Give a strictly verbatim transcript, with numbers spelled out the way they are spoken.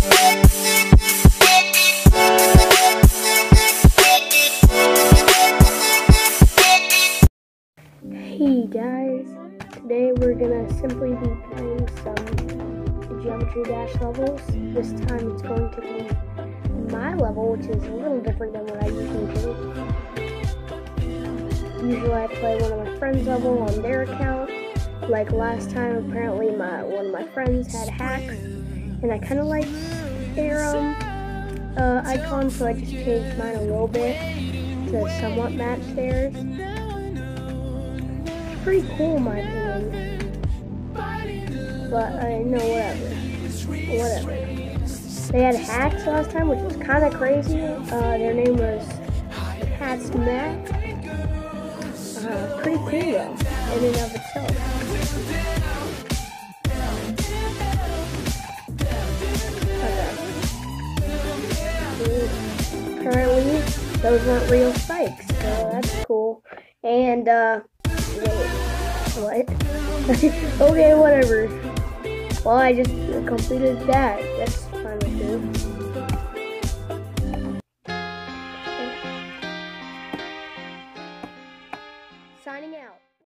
Hey guys, today we're gonna simply be playing some Geometry Dash levels. This time it's going to be my level, which is a little different than what I usually do. Usually I play one of my friends' level on their account. Like last time, apparently my one of my friends had hacks, and I kind of like their um, uh, icon, so I just changed mine a little bit to somewhat match theirs. Pretty cool in my opinion, but I know whatever, whatever. They had hacks last time, which was kind of crazy. Uh, their name was Cat's Mac. Uh, pretty cool though, in and of itself. Okay. Apparently, those weren't real spikes, so that's cool. And uh. Wait, what? Okay, whatever. Well, I just completed that. That's fine with me.